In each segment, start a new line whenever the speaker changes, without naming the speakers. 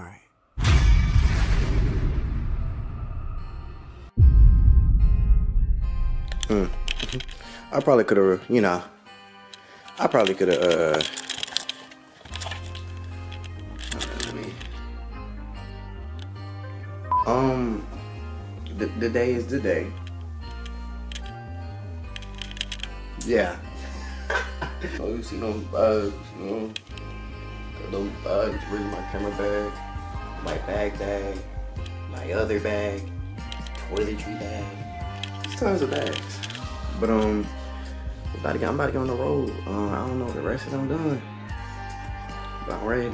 All right. I probably could have, I probably could have, the day is the day. Yeah. Oh, you see those bugs, those bugs, really my camera bag, my bag, my other bag, toiletry bag. There's tons of bags. But I'm about to get on the road. I don't know the rest of them done. But I'm ready.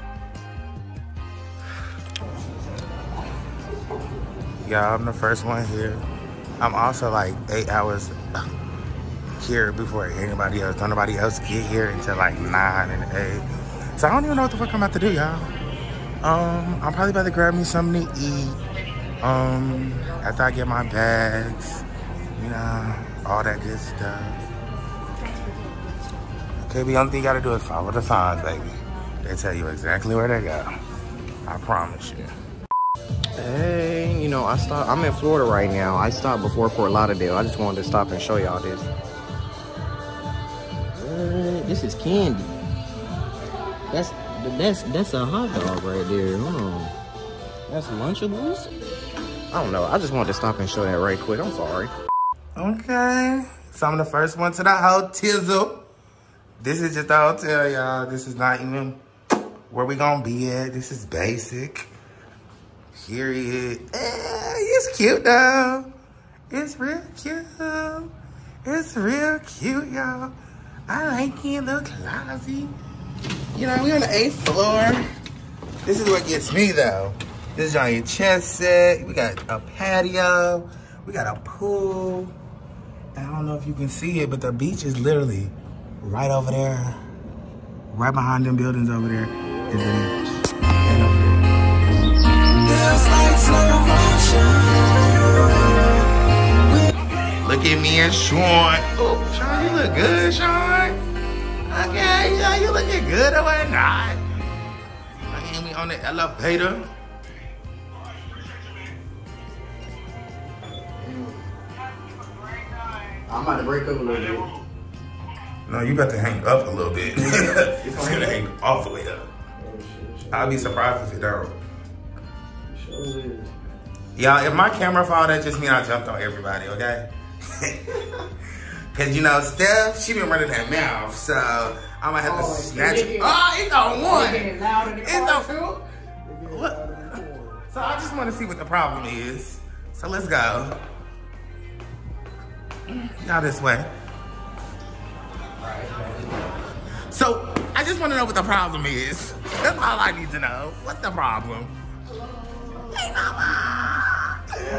Yeah, I'm the first one here. I'm also like 8 hours here before anybody else. Don't nobody else get here until like 9 and 8. So I don't even know what the fuck I'm about to do, y'all. I'm probably about to grab me something to eat. After I get my bags, all that good stuff. Okay, the only thing you gotta do is follow the signs, baby. They tell you exactly where they go. I promise you.
Hey, I'm in Florida right now. I stopped before Fort Lauderdale. I just wanted to stop and show y'all this. This is candy. That's a hot dog right there. Hold on. That's Lunchables? I don't know. I just wanted to stop and show that right quick. I'm sorry.
Okay. So I'm the first one to the hotel. This is just the hotel, y'all. This is not even where we gonna be at. This is basic. Period. It's cute though. It's real cute. It's real cute, y'all. I like it. Little classy. We on the 8th floor. This is what gets me though. This is on your chest set. We got a patio. We got a pool. I don't know if you can see it, but the beach is literally right over there. Right behind them buildings over there is the beach. And over there. Look at me and Sean. Oh, Sean, you look good, Sean. Okay, you looking good or not? And we on the elevator.
I'm about to break up a little bit.
No, you about to hang up a little bit. It's gonna hang all the way up. I'll be surprised if it don't. Y'all, if my camera fall, that just means I jumped on everybody, okay? Cause Steph, she been running that mouth, so I'm gonna have to snatch it. Oh, it's on one. It's on what? So I just want to see what the problem is. So let's go. Y'all this way. So I just want to know what the problem is. That's all I need to know. What's the problem? Hey, mama.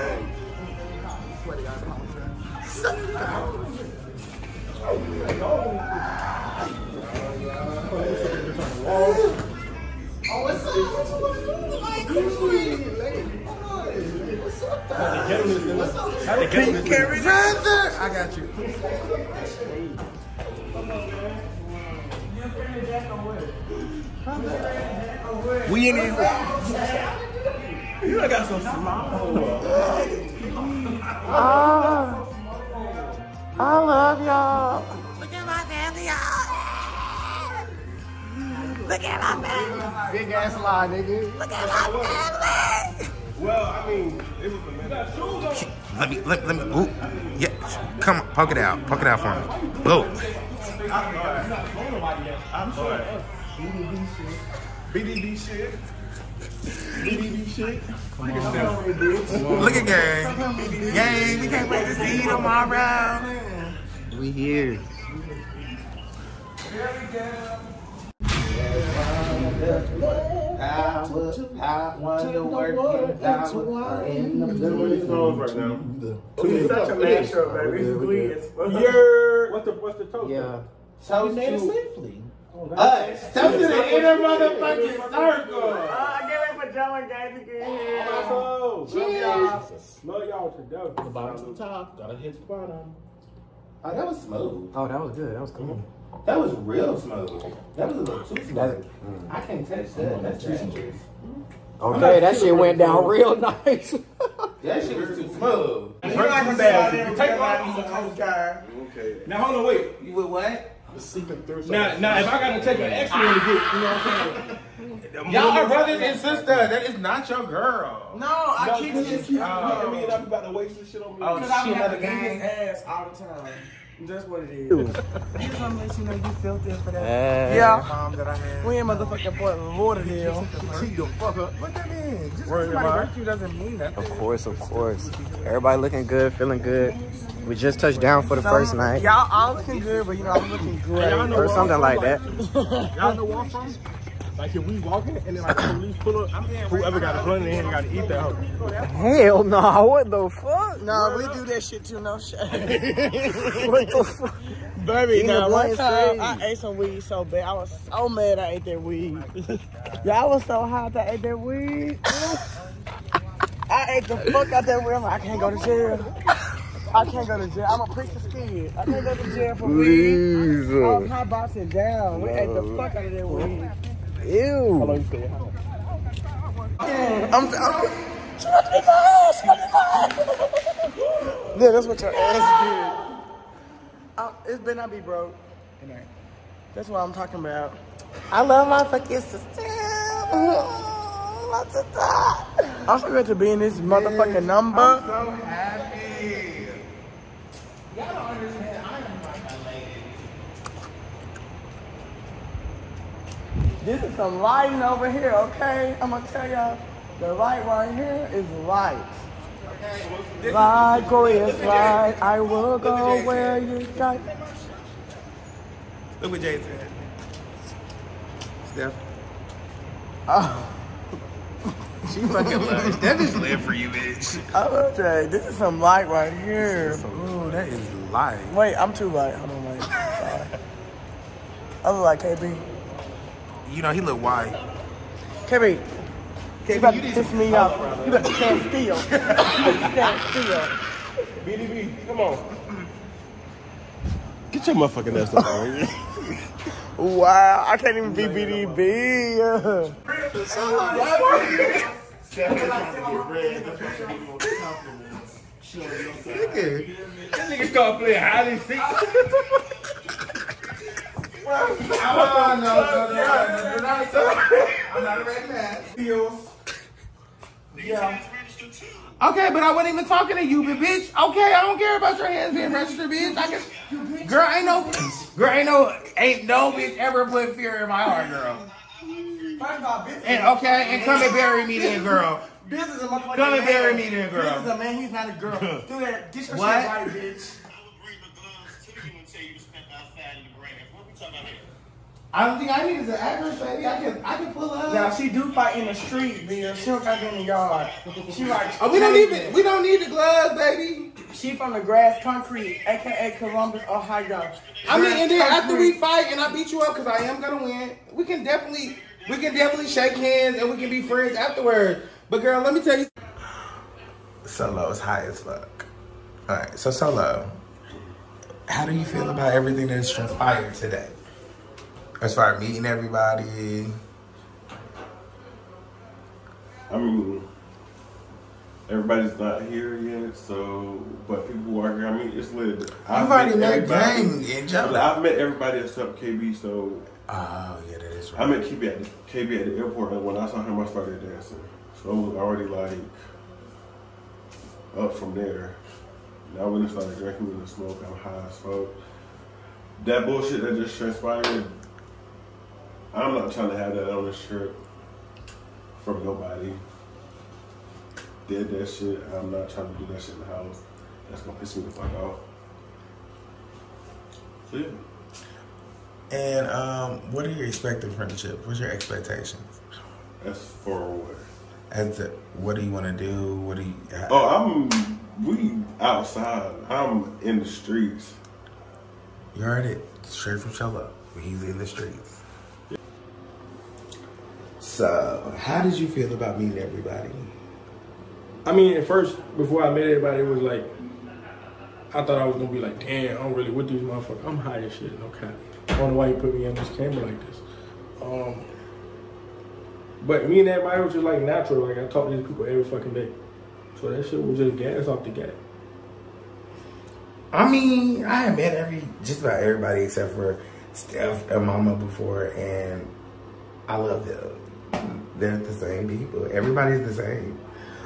I got you. We in here. You got some small. I love y'all. Look at my family, y'all. Look at my family.
Big ass lie, nigga.
Look at my family.
Well, I mean, it was a minute.
Let me, ooh. Yeah, come on, poke it out for me. Go.
I'm sure. BDB shit. BDB shit.
Look at gang. Gang, we can't wait to see you tomorrow.
We here.
I wonder working power in the
blue. Right now. It's such a mashup, baby. It's Glee. What's the toast?
Yeah.
Toast to safely.
Toast
to the inner motherfucking circle.
I get it for Joe and guys again here. Cheers. Love y'all to death.
The bottom to the top. Gotta hit the bottom. Oh, that was smooth.
Oh, that was good. That was cool.
That was real smooth. That was a little too smooth. I can't touch that. That's dangerous.
Okay, that shit went down real nice.
That shit was too smooth.
Take off. Okay. Now hold on, wait.
You with what?
Now, if I gotta take an extra one to get, you know what I'm saying?
Y'all are brothers and sisters. That is not your girl.
No, I keep his
I mean, I'm about to waste this shit on me.
Oh,
because I
she
be
another
having
gang.
his ass all the time. That's what it is. I just want to let you know you felt it for that.
Mom that I had.
We in motherfucking Fort Lauderdale.
Cheat the fuck up.
What that mean? Just
Word
because somebody
am I?
hurt you doesn't mean nothing.
Of course. Everybody looking good, feeling good. We just touched down for the first night.
Y'all all looking good, but you know I'm looking great.
Or something like that.
Y'all know where I'm from? Like if we walking and then like the police pull up, whoever got a blunt in their hand got to eat that hoe.
Hell no, what the fuck?
Nah, we do that shit too, no shit.
What the fuck?
Baby,
Eating
now
the
one
blunt
time
is
I ate some weed so bad. I was so mad I ate that weed. Y'all was so hot that I ate that weed. I ate the fuck out that weed. I'm like, I can't go to jail. I can't go to jail. I'm a preacher's kid. I can't go to jail for weed. I was hot boxing down. We ate the fuck out of that weed.
Ew.
Yeah, that's what your ass did. It's better not be broke. That's what I'm talking about.
I love my fucking sister.
I'm so good to be in this motherfucking number.
I'm so happy. Y'all don't understand. I am like a lady.
This is some lighting over here, okay? I'm gonna tell y'all, the light right here is light. Light, glorious light, I will go where you guide.
Look what Jay said. Steph.
Oh,
She fucking loves. That just live for you, bitch.
okay, this is some light right here.
Ooh, that is light.
Wait, I'm too light. Hold on, wait. Sorry. I look like KB.
You know, he look white.
KB, you about to
you need
piss me off. You better stand still. You better stand still.
BDB, come on. Get your motherfucking ass up here.
Wow, I can't even be BDB.
That nigga start playing hide and seek.
I'm not a red man. Yeah. Okay, but I wasn't even talking to you, but bitch. Okay, I don't care about your hands being registered, bitch. I can, girl, ain't no bitch ever put fear in my heart, girl.
First of all, bitch.
And come and bury me then, girl.
Business is a motherfucking
Come and
man.
bury me then,
Business
girl.
is a man, he's not a girl. Do that. Get your
What?
shit right, bitch.
I don't think I need an address, baby. I can pull up.
Now she do fight in the street, bitch. She don't got in the yard. She like
We don't need the gloves, baby.
She from the grass concrete, aka Columbus, Ohio.
I mean, and then
Grass
after we
Concrete.
fight and I beat you up because I am gonna win, we can definitely shake hands and we can be friends afterwards. But girl, let me tell you. Solo is high as fuck. All right, so Solo, how do you feel about everything that's transpired today? As far as meeting everybody.
I mean, everybody's not here yet, so, but people who are here, I mean, it's lit.
You've already met gang in general.
I've met everybody except KB, so.
Oh, yeah, that is right.
I met KB at the airport, and when I saw him, I started dancing. So I was already, like, up from there. Now when I started drinking with the smoke, I'm high as fuck. That bullshit that just transpired, I'm not trying to have that on this trip from nobody. Did that shit. I'm not trying to do that shit in the house. That's gonna piss me the fuck off. So yeah.
And what are you expecting from the trip? What's your expectations?
That's for what?
What do you want to do? What do you?
We outside. I'm in the streets.
You heard it straight from Cholo. He's in the streets. Yeah. So, how did you feel about meeting everybody?
I mean, at first, before I met everybody, it was like, I thought I was gonna be like, damn, I'm really with these motherfuckers. I'm high as shit, no cap. I don't know why you put me on this camera like this. But me and everybody was just like natural. Like I talk to these people every fucking day. So that shit was just gas off the gas.
I mean, I have met just about everybody except for Steph and Mama before, and I love them. They're the same people. Everybody's the same.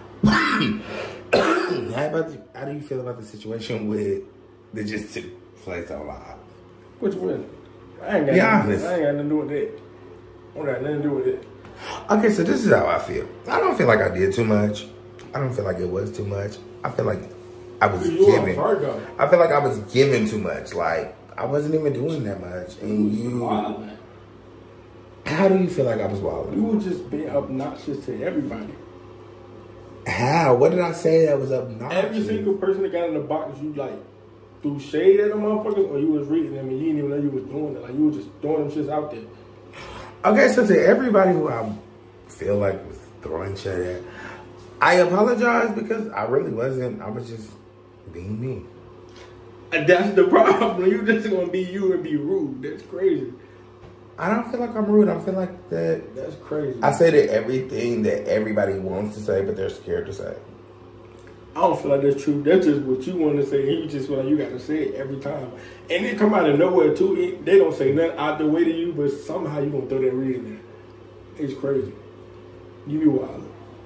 How do you feel about the situation with the just took place on live?
Which one? I ain't got nothing to do with that. I don't got nothing to do with it.
Okay, so this is how I feel. I don't feel like I did too much. I don't feel like it was too much. I feel like I was giving. I feel like I was giving too much. Like I wasn't even doing that much. And you, how do you feel like I was wilding?
You were just being obnoxious to everybody.
How? What did I say that was obnoxious?
Every single person that got in the box, you like threw shade at them motherfuckers, or you was reading them and you didn't even know you was doing it. Like you were just throwing them shits out there.
Okay, so to everybody who I feel like was throwing shit at, I apologize because I really wasn't. I was just being me.
And that's the problem. You just gonna be you and be rude. That's crazy.
I don't feel like I'm rude. I feel like that.
That's crazy.
I say that everything that everybody wants to say, but they're scared to say.
I don't feel like that's true. That's just what you want to say, and you just feel like you got to say it every time. And it come out of nowhere too. They don't say nothing out the way to you, but somehow you gonna throw that read in there. It's crazy. You be wild.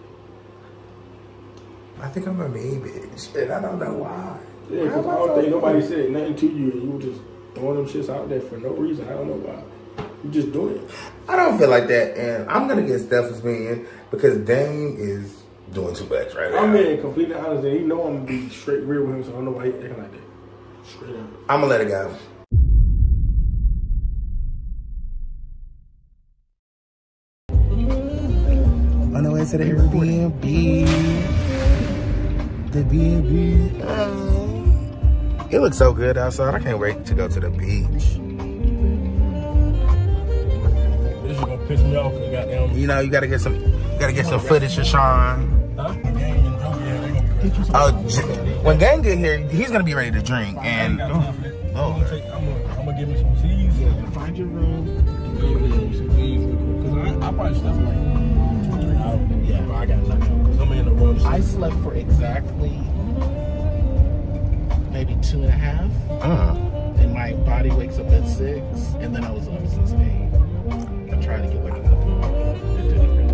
I think I'm a mean bitch, and I don't know why.
Yeah, because I don't think nobody said nothing to you, and you were just throwing them shits out there for no reason. I don't know why. You just doing it.
I don't feel like that, and I'm gonna get Steph's opinion because Dame is doing too much right now.
I'm being completely honest, and you know I'm gonna be straight real with him, so I don't know why he acting like that. Straight up.
I'm gonna let it go. On the way to the Airbnb. The B&B. It looks so good outside. I can't wait to go to the beach.
This is gonna piss me off. Goddamn.
You know, you gotta get some footage of Sean.
Huh?
When Gang get here, he's gonna be ready to drink. And
I'm gonna give me some Z's and find your room and give me some Z's because I probably slept like 2-3 hours. Yeah, but I got nothing because I'm in the room.
I slept for exactly maybe 2.5. And my body wakes up at 6, and then I was up since 8. I tried to get like a couple of hours. It didn't really.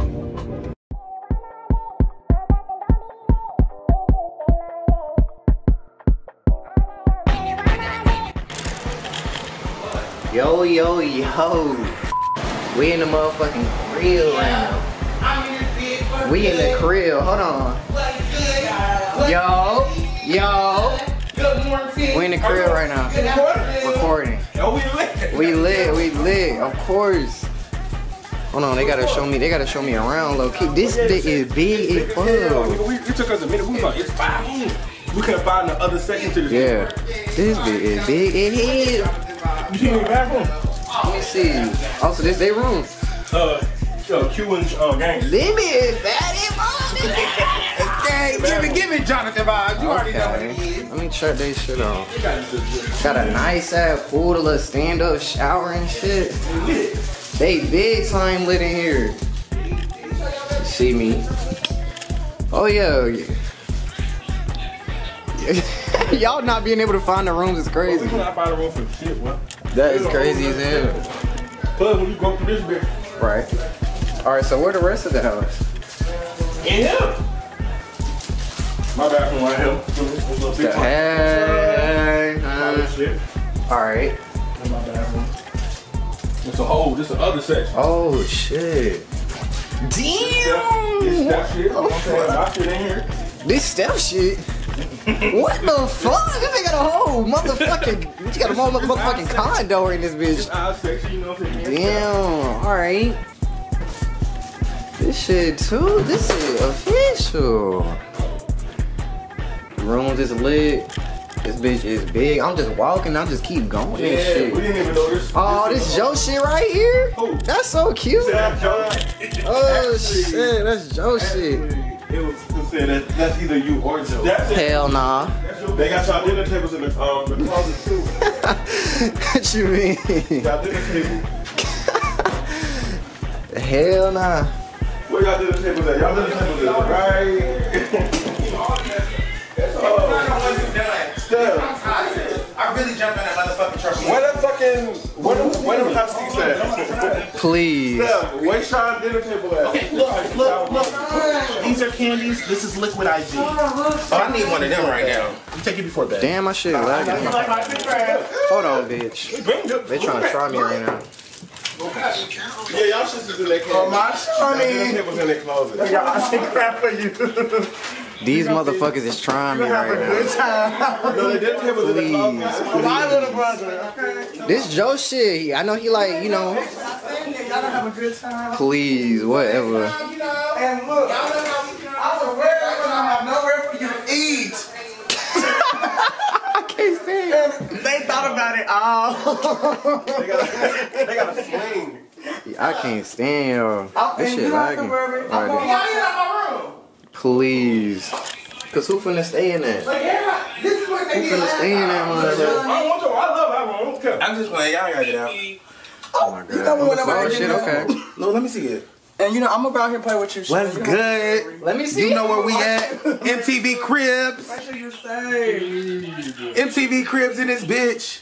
Yo, yo, yo. We in the motherfucking crib right now. We in the crib. Hold on. Yo, yo. We in the crib right now. Recording. We lit. Of course. Hold on, they gotta show me around low key. This bit is big as fuck.
It took us a minute. We was like, it's 5. We couldn't find the other section to this.
Yeah. This bit is big in here.
You see the bathroom?
Let me see. Oh, so this their room.
Q and Gang.
Let me fatty money.
Give me Jonathan vibes. You already know what it is.
Let me check this shit out. Got a nice ass pool, a little stand up shower and shit. They big time lit in here. You see me? Oh yeah. Y'all not being able to find the rooms is crazy.
We cannot find a room for shit, bro.
That is crazy as hell.
Plus, when you go through this bit.
Right. Alright, so where the rest of the house?
In here. My bathroom right here.
Hey. Alright.
In my bathroom. It's a hole. This is the other section.
Oh shit. Damn.
This Steph shit. My shit in here.
This Steph shit. What the fuck? This nigga got a whole motherfucking. You got a whole motherfucking condo in this bitch.
This our section, you know what I'm saying?
Damn. Alright. This shit too. This is official. The room is lit. This bitch is big. I'm just walking. I just keep going and shit.
We didn't even know this.
Oh, this Joe shit right here?
Who?
That's so cute. Oh shit, that's Joe shit.
It was saying that's either you or Joe.
Hell nah.
They got y'all dinner tables in the closet too.
What you mean?
Y'all dinner table.
Hell nah.
Where y'all dinner tables at? Y'all dinner tables at, right? Steph.
I really jumped on that motherfucking truck.
Where the fucking, where the hot seats at?
Please.
Steph, where's Sean's dinner table at?
Okay, look. These are candies. This is Liquid IV.
Oh, I need one of them right now.
You take it before bed.
Damn, my shit lagging. Hold on, bitch. They trying to try me right now.
Yeah, y'all shit is in their closet.
Oh, my
Dinner table's in their closet.
Y'all, I take crap for you.
These motherfuckers is trying me right
Good
now.
time.
No, the dinner table's in their closet.
My little brother, okay?
This Joe shit, I know he like, you know,
Y'all don't have a good time.
please, whatever.
And look, I was aware I don't have nowhere for you to eat.
I can't stand it.
They thought about it all.
They got a swing.
I can't stand y'all. This shit lagging.
Y'all
Right
in my room.
Please. Cause who finna stay in that?
Like, yeah, this is what they
Who finna stay in that
I
motherfucker?
don't want to. I love that one. I don't care.
I'm just playing. Y'all gotta get out.
Oh my god. Oh shit, okay.
No, let me see it.
And you know, I'm gonna go out here and play with you.
What's good?
Let me see.
You know where we at? MTV Cribs.
Make sure you stay.
MTV Cribs in this bitch.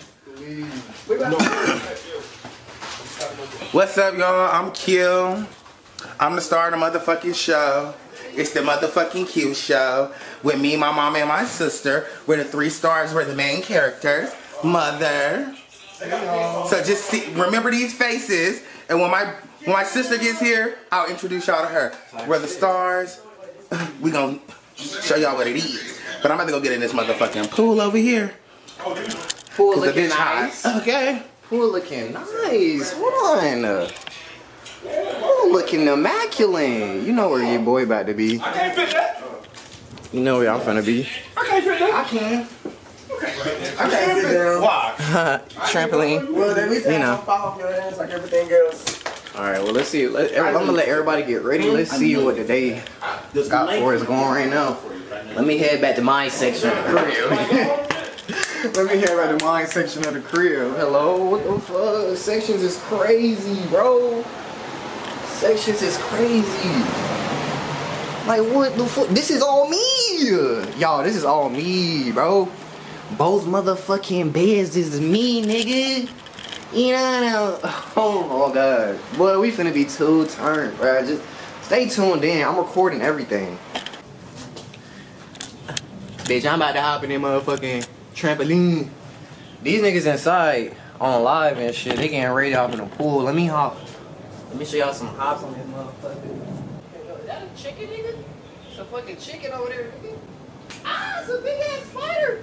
What's up, y'all? I'm Kill. I'm the star of the motherfucking show. It's the motherfucking Q show with me, my mom, and my sister. We're the 3 stars. We're the main characters. Mother. So just see, remember these faces, and when my sister gets here, I'll introduce y'all to her. We're the stars. We gonna show y'all what it is. But I'm about to go get in this motherfucking pool over here.
Pool
The
looking
bitch
nice.
hot. Okay.
Pool looking nice. Hold on. Pool looking immaculate. You know where your boy about to be.
I can't fit that.
You know where I'm finna be.
I can't fit that.
I can. I can't sit down.
Why?
Trampoline.
Well, at least
You
I
know.
don't fall off your ass like everything else.
Alright, well let's see. I'm gonna let everybody get ready. Let's see what the day got for us going right now. Let me head back to my section of the crib. Let me head back to my section of the crib. Hello? What the fuck? Sections is crazy, bro. Sections is crazy. Like, what the fuck? This is all me. Y'all, this is all me, bro. Both motherfucking beds is me, nigga. You know, oh my god. Boy, we finna be too turned, bro. Just stay tuned in. I'm recording everything. Bitch, I'm about to hop in that motherfucking trampoline. These niggas inside on live and shit, they getting ready to hop in the pool. Let me hop. Let me show y'all some hops on this motherfucker. Is that a chicken, nigga? It's a fucking chicken over there, nigga. Ah, it's a big ass spider.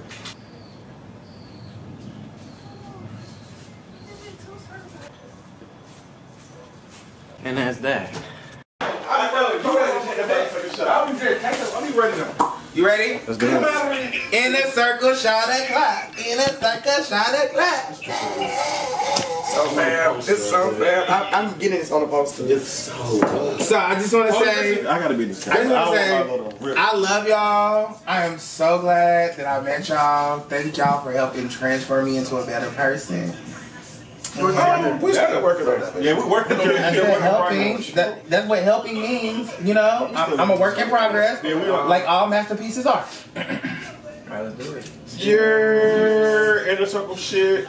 And that's that.
I know. You ready to take the motherfucking shot? I'll be ready to.
You ready?
Let's do it.
In a circle, shot a clock. In a circle, shot a clock.
So fam, it's so fam. I'm getting this on the poster.
It's so good.
So I just want to say,
I gotta be this
I
guy.
just want to say, I love y'all. I am so glad that I met y'all. Thank y'all for helping transfer me into a better person.
We still working on that. Yeah, we're working on
I said helping.
that.
That's what helping means. You know, I'm a work in progress,
Yeah, we are.
like all masterpieces are.
Alright, let's do it.
Your inner circle shit.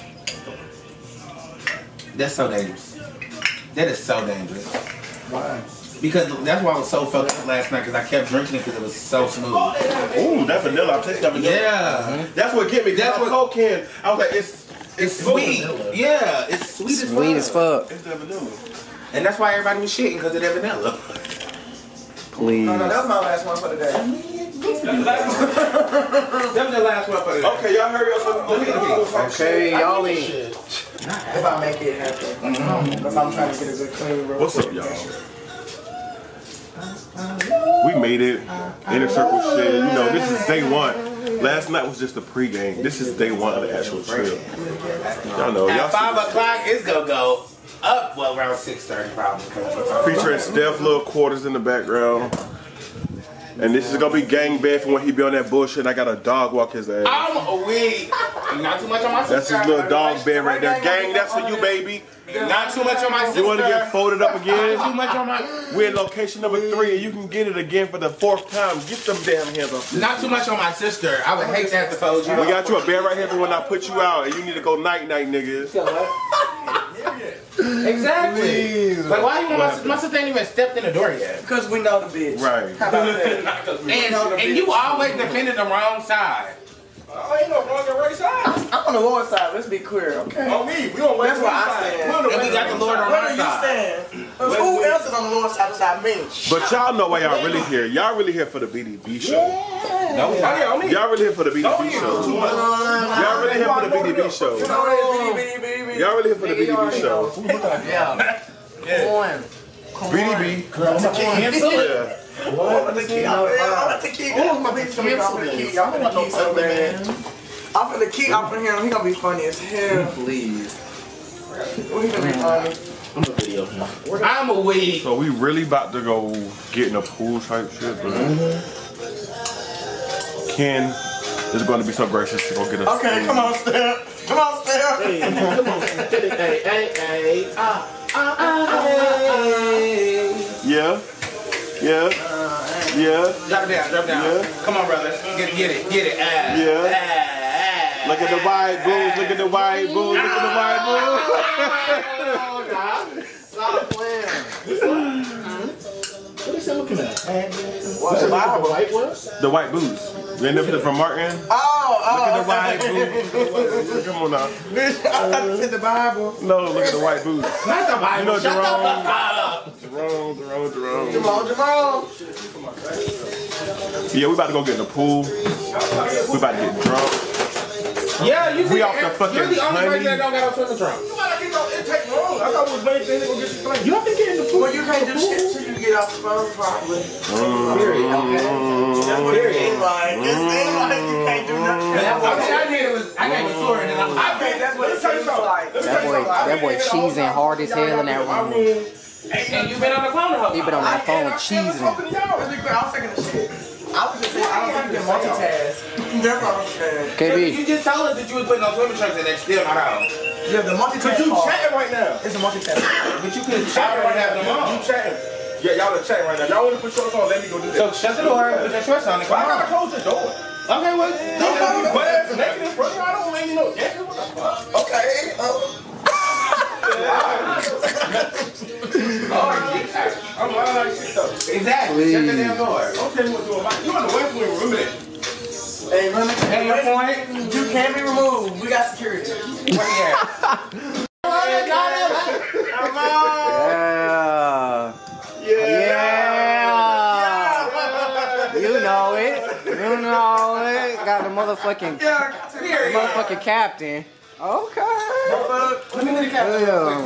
That's so dangerous. That is so dangerous.
Why?
Because that's why I was so fucked up last night, because I kept drinking it because it was so smooth.
Ooh, that vanilla. I'm tasting that vanilla.
Yeah.
That's what get me.
That's
That's what
what-
Coke can. I was like, it's
Sweet. Yeah, it's sweet as fuck.
Sweet as fuck.
It's that vanilla.
And that's why everybody was shitting, because of that vanilla.
Please.
No, that was my last one for the day.
That was the last one for the day.
Okay, y'all hurry up.
Okay, y'all in.
If I make it happen. Because I'm trying to get a good clean room.
What's up, y'all? We made it. Inner circle shit. You know, this is day one. Last night was just a pregame. This is day one of the actual trip. Y'all know. Y'all
At 5 o'clock, it's going to go up, well, around 6:30 probably.
featuring Steph little quarters in the background. And this is gonna be gang bad for when he be on that bullshit and I gotta dog walk his ass.
I'm weak. Not too much on my sister.
That's his little dog bed right there. Gang, that's for you, baby.
Not too much on my sister.
You want to get folded up again?
Not too much on my.
We're in location number 3 and you can get it again for the 4th time. Get them damn hands off.
Not too much on my sister. I would hate to have to fold you.
We got you a bed right here for when I put you out and you need to go night-night, niggas.
Exactly. Like, why you want my sister ain't even stepped in the door yet?
Because we know the bitch.
Right.
How about that?
And you always defended the wrong side.
Oh, ain't no wrong and right side.
I'm on the Lord's side. Let's be clear, okay?
Oh, me. We on
That's
West
where I
side.
stand.
We on the
And we
West
got the Lord on
Where
our
do you
side.
stand? Who else is on the Lord's side besides me?
But y'all know why y'all really here. Y'all really here for the BDB show.
No,
Oh, yeah, on me.
Y'all really here for the BDB show. Y'all really here for the BDB show. Y'all really here for the BDB show. BDB.
Cancel it.
Yeah.
I'm gonna keep I'm gonna keep off of him. He gonna be funny as hell.
Please.
He gonna be funny.
I'm a weed.
So we really about to go get in a pool type shit, but Ken is going to be so gracious to go get us.
Okay, come on, Steph. Come on, Steph.
Hey, come on. Hey.
Yeah. Yeah. Yeah.
Drop it down.
Yeah.
Come on, brother. Get it.
Yeah. Look at the white bulls. Look at the white bulls. Look at the white bulls.
Stop playing.
What is he looking at?
What's the Bible?
White what?
The white boots. You ain't never from Martin? Look at the white boots. Come on now.
I thought you said the Bible.
No, look at the white boots.
Not the Bible.
You know
Shut the
Jerome.
fuck up.
Jerome.
Jamal.
Yeah, we about to go get in the pool. We about to get drunk.
Yeah, you
We off the fucking
You're the only person
honey.
that don't got no swimming trunks.
It take long. I thought it was main thing to go get you playing.
You don't think you're in the food?
Well, you can't do shit till you get off the phone, probably.
Period. Okay.
That's what it seems like. It seems like you can't do nothing.
I gave a tour and then
I think that's what it seems like.
That boy cheesing hard as hell in that room.
And you been on the phone the whole
He been on that phone cheesing.
Let's be clear, I was taking the shit. I was just saying, I don't think you can multitask. That's what I'm saying.
You
KB,
just told us that you was putting on swimming trunks and that's still not out.
Yeah, the multitask.
You
part.
chatting right now.
It's a multitask.
But you could chat right now.
You chatting. Yeah, y'all are chatting right now. Y'all want to put shorts on, let me go do
So
that.
shut the door, put your shorts on and
Why
come
I gotta
on.
close the door?
Okay, well,
Don't close the door. Naked in front of you. I don't make you no jacket. What the fuck?
Okay.
I'm lying like shit though.
exactly. Shut the damn door.
Don't tell me what to do. You on the West Wing, remember that?
Hey, remember,
Hey, your point.
you can't be removed. We got security.
Where you at?
yeah. You know it. Got the motherfucking captain. Okay.
Let me leave the camera.
Yeah.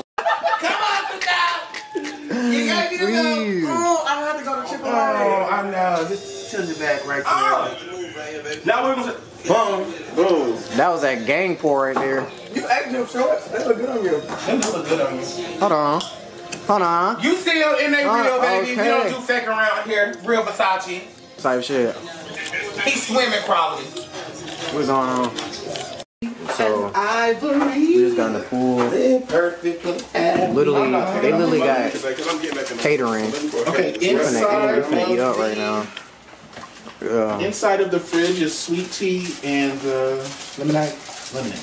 You gotta get it
Please.
Oh, I had to go to Chick-fil-A.
Oh, I know. Just tilt it back right there.
Now we was boom.
That was that gang pour right there.
You acting your shorts. They look good on you.
Them look good on you.
Hold on.
You still in that real, baby.
Okay.
You don't do fake around here. Real Versace.
Type shit.
He's swimming probably.
What's going on? So we just got in the pool. Literally, they literally got catering.
Okay,
We're finna eat up right now. Yeah.
inside of the fridge is sweet tea and lemonade. Alright,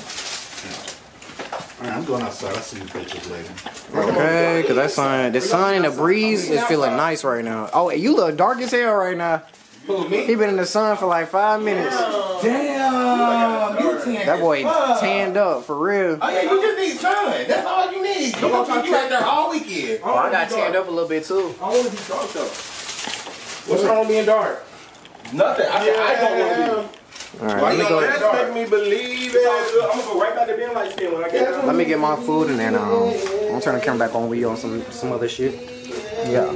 I'm going outside. I'll see you pictures later.
Okay, cause that sun, the sun and the breeze is feeling nice right now. Oh, you look dark as hell right now.
Who, me?
He been in the sun for like 5 minutes.
Damn. You tan
That boy
as fuck.
tanned up for real.
Oh yeah, you just need sun. That's all you need. You gonna keep you right there all weekend.
Oh, I got tanned up a little bit too.
I want to be dark though.
What's wrong with being dark?
Nothing. I said I don't want to be.
All right, let me go.
That's make me believe it. I'm gonna go right back to being like skin when I get out.
Let me get my food and then I'm turn the camera back on. We on some other shit. Yeah.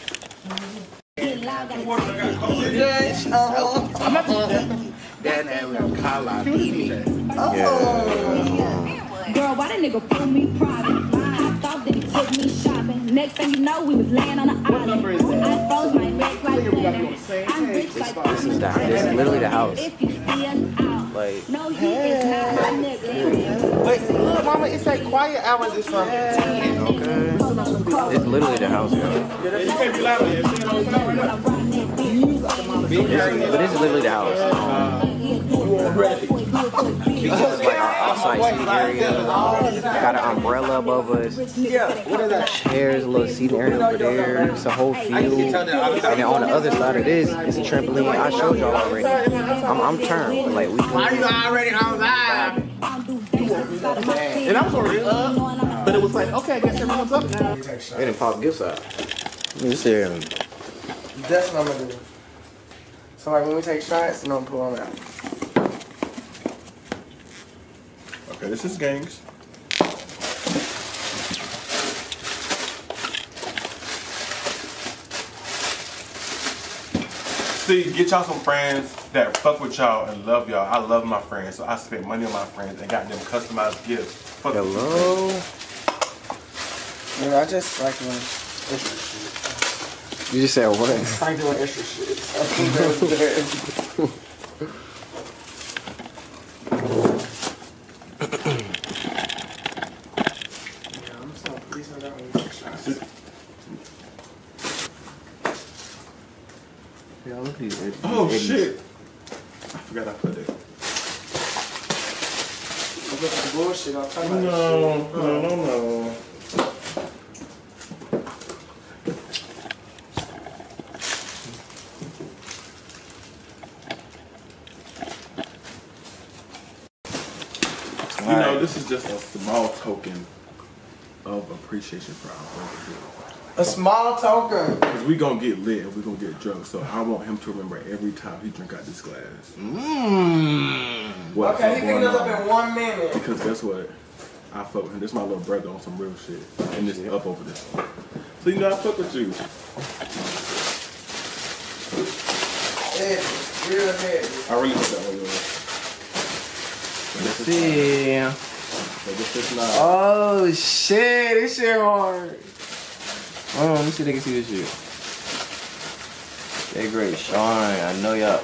Girl, why that nigga pull me private? I thought that he took me shopping. Next thing you know, we was laying on the island. I froze my neck like glitter. I'm rich like
This is literally the house.
If you see us out,
Like,
no, he is not my nigga.
wait, look, mama,
It's like quiet hours is from 10.
Okay. It's literally the house, yo.
You can't be loud.
But this is literally the house. This is like our outside seating area. Got an umbrella above us. Chairs, a little seating area over there. It's a whole field. And then on the other side of this, it's a trampoline. I showed y'all already. I'm turned. Like we.
Why you already on live? And I was already up, but it was like, okay, I guess everyone's up now.
They didn't pop gifts out. You see him.
That's what I'm gonna do. So like when we take shots, I'm gonna pull them out.
Okay, this is gangs. See, get y'all some friends that fuck with y'all and love y'all. I love my friends, so I spent money on my friends and got them customized gifts. Fuck
Hello.
Yeah, I just like doing extra shit.
You just said what?
I like doing extra shit. I think that was there.
Oh shit! I forgot I put it.
I'm looking for bullshit. I'm talking about
No. You know, this is just a small token of appreciation for our brother.
a small token.
Because we gonna get lit and we gonna get drunk, so I want him to remember every time he drink out this glass. What's
Okay, he
going
picked us up
on.
in 1 minute.
Because guess what? I fuck with him. This is my little brother on some real shit. And this is up over this. So you know I fuck with you.
Heavy, real heavy.
I really hope that way yours.
Let's see.
So this is not.
Oh shit, this shit hard. Hold on, let me see if they can see this shit. They great, Sean. I know y'all.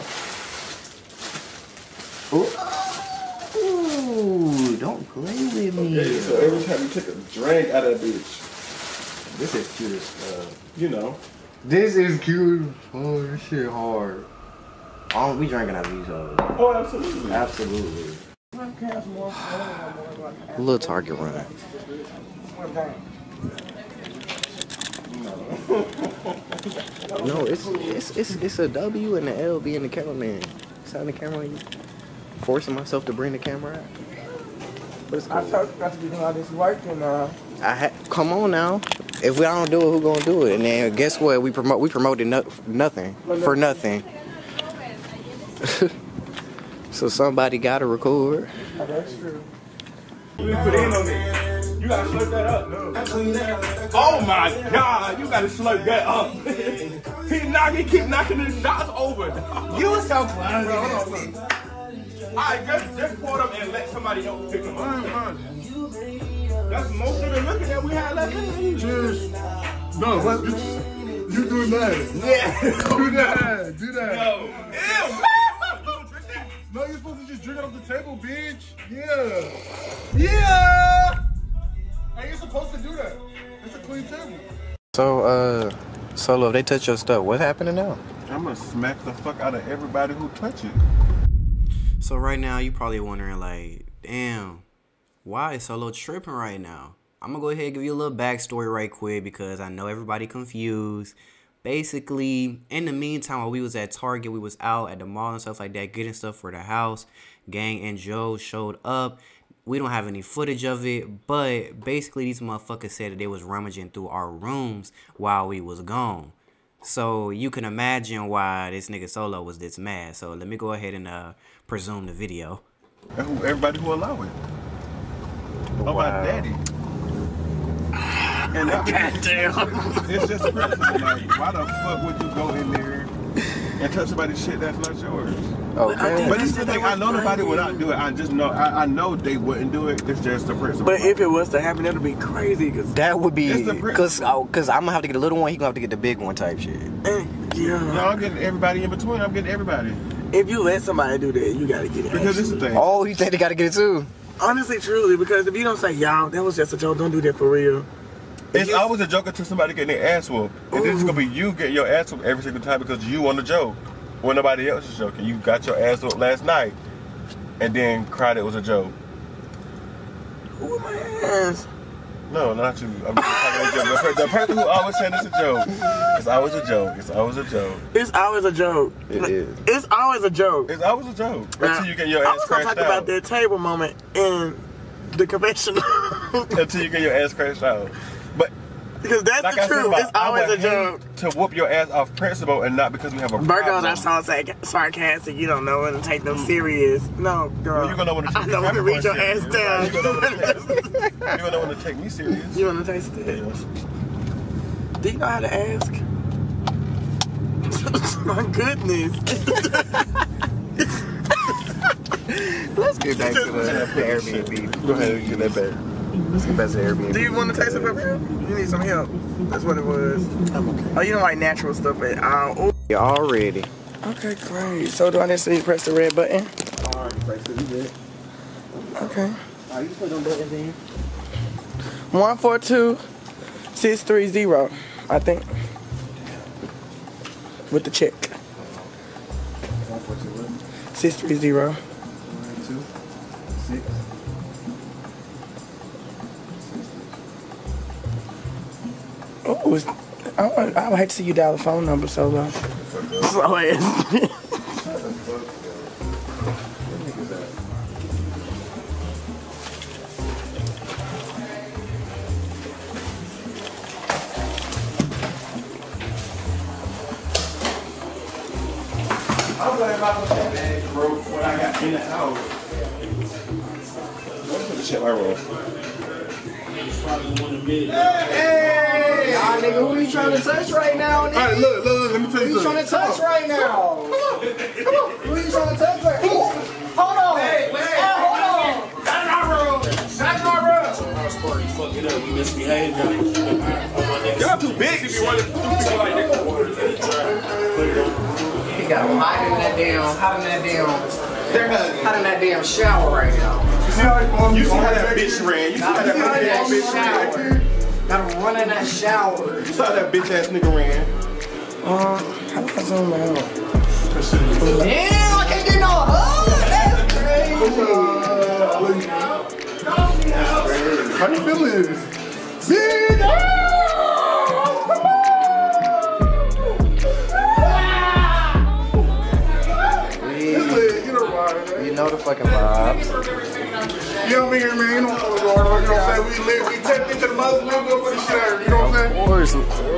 Ooh, don't play with me.
Okay, so every time you take a drink out of that bitch,
This is cute as
you know.
This is cute. Oh, this shit hard. We drinking out of these hoes.
Oh, absolutely.
Absolutely. A little Target run. No, it's a W and an L being the cameraman. Sign the camera. Forcing myself to bring the camera out. But it's cool.
I told you not to be doing all this work and
Come on now. If we don't do it, who gonna do it? And then guess what? We promoted nothing for nothing. So somebody gotta record.
that's true.
You put in on it. You gotta slurp that up. Oh my God, you gotta slurp that up. He keep knocking his shots over.
You was so close.
Alright, just pour them and let somebody else pick them up. That's most of the liquor that we had left in here.
Cheers. No, what? You doing that?
Yeah.
Do that. Do that.
Yo. Ew. Don't drink that.
No, you're supposed to just drink it off the table, bitch. Yeah. Yeah. Hey, you're supposed to do that. It's a clean table.
So, Solo, if they touch your stuff, what's happening now?
I'm gonna smack the fuck out of everybody who touch it.
So right now, you probably wondering like, damn, why is Solo tripping right now? I'm gonna go ahead and give you a little backstory right quick because I know everybody confused. Basically, in the meantime, while we was at Target, we was out at the mall and stuff like that, getting stuff for the house. Gang and Joe showed up. We don't have any footage of it, but basically these motherfuckers said that they was rummaging through our rooms while we was gone. So you can imagine why this nigga Solo was this mad. So let me go ahead and presume the video.
And everybody who allow it. Oh, my daddy. And goddamn. It's just crazy. Like, why the fuck would you go in there and touch somebody's shit that's not yours?
Okay.
But it's the thing, I know nobody would not do it. I just know, I know they wouldn't do it. It's just the principle.
But if it was to happen, that'd be crazy. Cause
That would be,
It's the
cause I'm gonna have to get a little one, he gonna have to get the big one type shit.
No, I'm getting everybody in between. I'm getting everybody.
if you let somebody do that, you gotta get it.
Because this is the thing.
Oh, you think they gotta get it too?
Honestly, truly, because if you don't say, y'all, that was just a joke, don't do that for real.
It's always a joke until somebody getting their ass whooped. And this is gonna be you getting your ass whooped every single time because you want to joke when nobody else is joking. You got your ass whooped last night and then cried it was a joke.
Who in my ass?
No, not you. I'm just talking a joke. The person who always said it's a joke. It's always a joke. It's always a joke.
It's always a joke.
It is.
It's always a joke.
It's always a joke.
Now,
Until you get your ass crashed out.
I was gonna talk about that table moment in the confessional.
Until you get your ass crashed out. But
because that's
like
the truth. It's always a joke.
To whoop your ass off principle and not because we have a
Virgos
problem.
are so sarcastic. You don't know when to take them serious. No, girl.
Well, you're gonna know when to take
I know when to read your ass down.
You're gonna know when to take me serious.
You want to taste it?
Yes.
Do you know how to ask? My goodness.
Let's get back to the Airbnb.
Go ahead and get that back.
Let's get back to the Airbnb.
Do you want to taste it for real? You need some help. That's what it was.
I'm okay.
Oh, you don't like natural stuff at all.
You're all ready.
Okay, great. So do I need to see you press the red button?
Alright, press it. You good?
Okay.
Alright, you put them buttons in.
142630, I think. With the check. 630.
1, 2, 6.
Oh, I would hate to see you dial the phone number so low. Slow ass.
I'm glad about that bag broke what I got in the house. Let's put the shit right roll.
Hey! Nah, nigga, who you trying to touch right now, nigga?
Alright, look, let me tell
Who
you
you trying to touch right now? Come on. Who you trying to touch right now? Hold on. Hey, hold on.
That's not real. That's not real.
House party, fuck it up. We misbehave now.
Y'all too big to be running through people like that.
He got him hot in that damn shower right now.
You see how that bitch ran? You see how that bitch ran?
Gotta run in that shower.
You saw that bitch ass nigga ran.
How do I zoom out?
Damn, I can't get no hugs. That's crazy.
How you feeling?
You know the fucking vibes.
You know me here, man. You know what we're going on. You know what I'm saying? We tapped into the mother, we go for the shit out. You know what I'm saying?
Of course.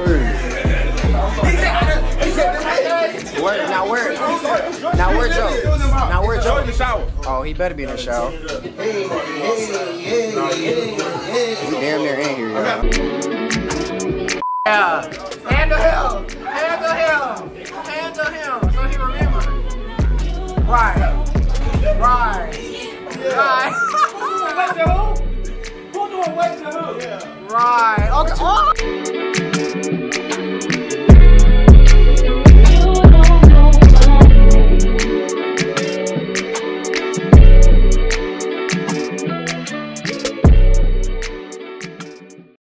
Now where Joe?
In the shower.
Oh, he better be in the shower. We damn near in here, y'all. Yeah. Handle him. So he remembers. Right. Right. Right. Okay. Oh!